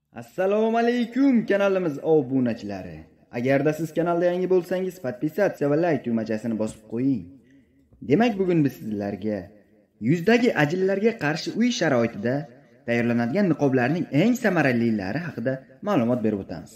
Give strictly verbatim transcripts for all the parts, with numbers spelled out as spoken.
Assalomu alaykum kanalimiz obunachilari. Agarda siz kanalda yangi bo'lsangiz, podpisatsiya va like tugmachasini bosib qo'ying. Demak, bugun biz sizlarga yuzdagi ajinlarga qarshi uy sharoitida tayyorlanadigan niqoblarning eng samaralilari haqida ma'lumot berib o'tamiz.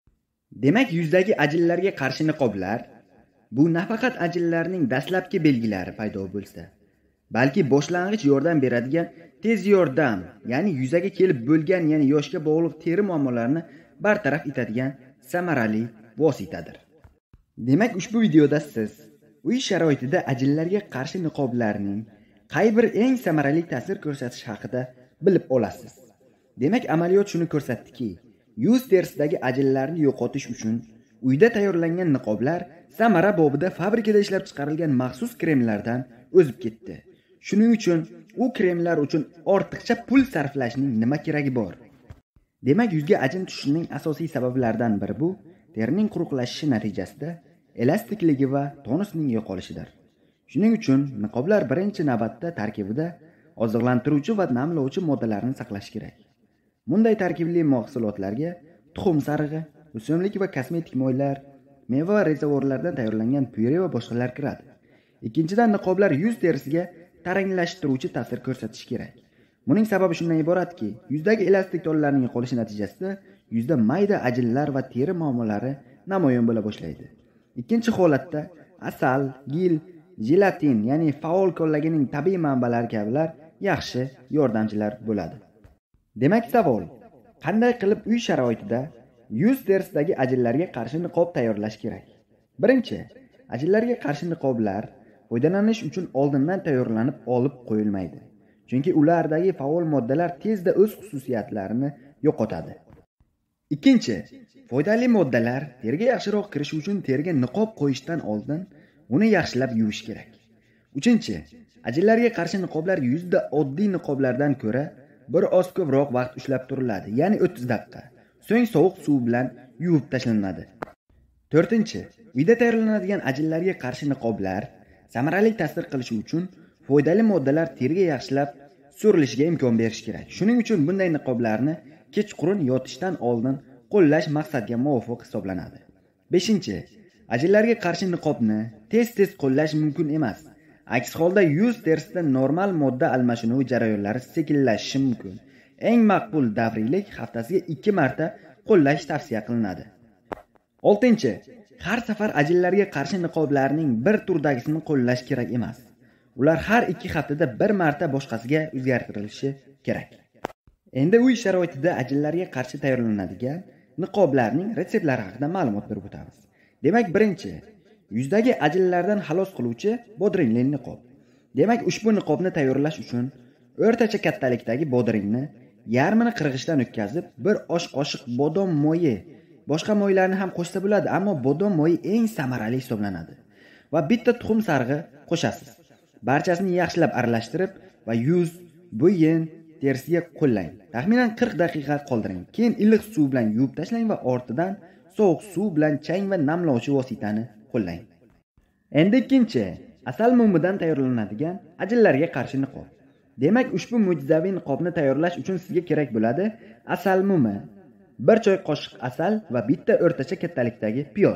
Demak, yuzdagi ajinlarga qarshi niqoblar bu nafaqat ajinlarning dastlabki belgilari paydo bo'lsa, balki boshlang'ich yordam beradigan tez yordam, ya'ni yuzaga kelib bo'lgan, ya'ni yoshga bog'liq teri muammolarini bartaraf etadigan samarali vositadir. Demak, ushbu videoda siz uy sharoitida ajinlarga qarshi niqoblarning qay bir eng samarali ta'sir ko'rsatishi haqida bilib olasiz. Demak, amaliyot shuni ko'rsatdiki, yuz terisidagi ajinlarni yo'qotish uchun uyda tayyorlangan niqoblar samara bobida fabrikada ishlab chiqarilgan maxsus kremlardan o'zib ketdi. Shuning uchun u kremlar uchun ortiqcha pul sarflashning nima keragi bor? Demak, yuzga ajin tushishining asosiy sabablaridan biri bu terining quruqlashishi natijasida elastikligi va tonusning yo'qolishidir. Shuning uchun niqoblar birinchi navbatda tarkibida oziqlantiruvchi va namlovchi moddalarni saqlash kerak. Bunday tarkibli mahsulotlarga tuxum sarig'i, o'simlik va kosmetik moylar, meva va rezavorlardan tayyorlangan pyure va boshqalar kiradi. Ikkinchidan, niqoblar yuz terisiga taranglashtiruvchi ta'sir ko'rsatishi kerak. Buning sababi shundan iboratki, yuzdagi elastik tollarning yo'qolishi natijasida yuzda mayda ajinlar va teri muammolari namoyon bo'la boshlaydi. Ikkinchi holatda asal, gil, jelatin, ya'ni faol kollagenning tabiiy manbalari kabilar yaxshi yordamchilar bo'ladi. Demak, savol: qanday qilib uy sharoitida yuz terisidagi ajinlarga qarshi niqob tayyorlash kerak? Birinchi, ajinlarga qarshi niqoblar foydalanish uchun oldindan tayyorlanib olib qo'yilmaydi. Chunki ulardagi faol moddalar tezda o'z xususiyatlarini yo'qotadi. Ikkinchi, foydali moddalar teriga yaxshiroq kirishi uchun teriga niqob qo'yishdan oldin uni yaxshilab yuvish kerak. Uchinchi, ajinlarga qarshi niqoblar yuzda oddiy niqoblardan ko'ra bir oz ko'proq vaqt ushlab turiladi, ya'ni o'ttiz daqiqa. So'ng sovuq suv bilan yuvib tashlanadi. To'rtinchi, uyda tayyorlanadigan ajinlarga qarshi niqoblar samarali ta'sir qilishi uchun foydali moddalar teriga yaxshilab so'rilishiga imkon berish kerak. Shuning uchun bunday niqoblarni kechqurun yotishdan oldin qo'llash maqsadga muvofiq hisoblanadi. Beshinchi, ajinlarga qarshi niqobni tez-tez qo'llash mumkin emas. Aks holda yuz terisida normal modda almashinuvi jarayonlari sekinlashishi mumkin. Eng maqbul davriylik haftasiga ikki marta qo'llash tavsiya qilinadi. Oltinchi, har safar ajinlarga qarshi niqoblarning bir turdagisini qo'llash kerak emas. Ular har ikki haftada bir marta boshqasiga o'zgartirilishi kerak. Endi uy sharoitida ajinlarga qarshi tayyorlanadigan niqoblarning retseptlari haqida ma'lumot berib o'tamiz. Demak, birinchi, yuzdagi ajinlardan xalos qiluvchi bodringli niqob. Demak, ushbu niqobni tayyorlash uchun o'rtacha kattalikdagi bodringni yarmini qirg'ichdan o'tkazib, bir osh qoshiq bodom moyi, boshqa moylarni ham qo'shsa bo'ladi, ammo bodom moyi eng samarali hisoblanadi. Va bitta tuxum sarig'i qo'shasiz. Barchasini yaxshilab aralashtirib va yuz, bo'yin terisiga qo'llang. Taxminan qirq daqiqa qoldiring. Keyin iliq suv bilan yuvib tashlang va ortidan sovuq suv bilan chang va namlovchi vositani qo'llang. Endi ikkinchi, asal mumidan tayyorlanadigan ajinlarga qarshi niqob. Demak, ushbu mo'jizaviy niqobni tayyorlash uchun sizga kerak bo'ladi asal mumi, bir choy qoshiq asal va bitta o'rtacha kattalikdagi piyoz.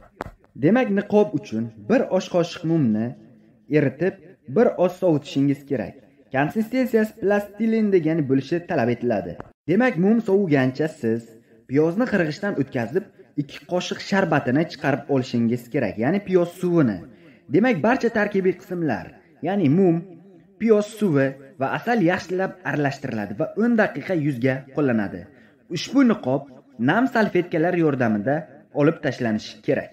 Demak, niqob uchun bir osh qoshiq mumni eritib, bir oz sovitishingiz kerak. Konsistensiyasi plastilindagani bo'lishi talab etiladi. Demak, mum sovigancha siz piyozni qirg'ichdan o'tkazib, ikki qoshiq sharbatini chiqarib olishingiz kerak, ya'ni piyoz suvini. Demak, barcha tarkibiy qismlar, ya'ni mum, piyoz suvi va asal yaxshilab aralashtiriladi va o'n daqiqa yuzga qo'llanadi. Ushbu niqob nam salfetkalar yordamida olib tashlanishi kerak.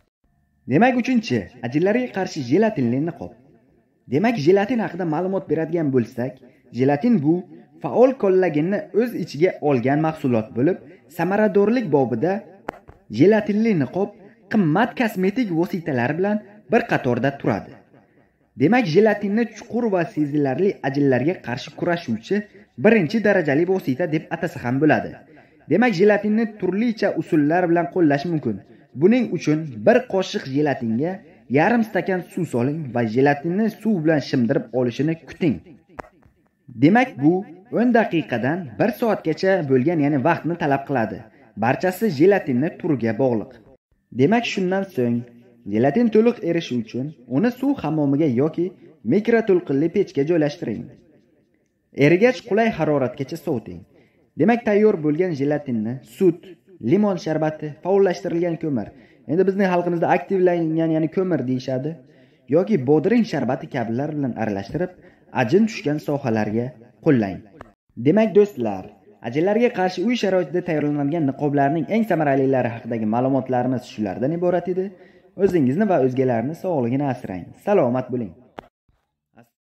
Demak, uchinchi, ajinlarga qarshi jelatinli niqob. Demak, jelatin haqida ma'lumot beradigan bo'lsak, jelatin bu faol kollagenni o'z ichiga olgan mahsulot bo'lib, samaradorlik bobida jelatinli niqob qimmat kosmetik vositalar bilan bir qatorda turadi. Demak, jelatinni chuqur va sezilarli ajinlarga qarshi kurashuvchi birinchi darajali vosita deb atasa ham bo'ladi. Demak, jelatinni turlicha usullar bilan qo'llash mumkin. Buning uchun bir qoshiq jelatinga yarim stakan suv soling va jelatinni suv bilan shimdirib olishini kuting. Demak, bu o'n daqiqadan bir soatgacha bo'lgan, ya'ni vaqtni talab qiladi. Barchasi jelatinni turiga bog'liq. Demak, shundan so'ng jelatin to'liq erishi uchun uni suv hammomiga yoki mikroto'lqinli pechga joylashtiring. Erigach qulay haroratgacha soviting. Demak, tayyor bo'lgan jelatinni sut, limon sharbati, faollashtirilgan ko'mir, endi bizning xalqimizda aktivlangan, ya'ni ko'mir deyshadi, yoki bodring sharbati kabilar bilan aralashtirib, ajin tushgan sohalarga qo'llang. Demak do'stlar, ajinlarga qarshi uy sharoitida tayyorlanadigan niqoblarning eng samaralilari haqidagi ma'lumotlarimiz shulardan iborat edi. O'zingizni va o'zgalarning sog'lig'ini asrang. Salomat bo'ling.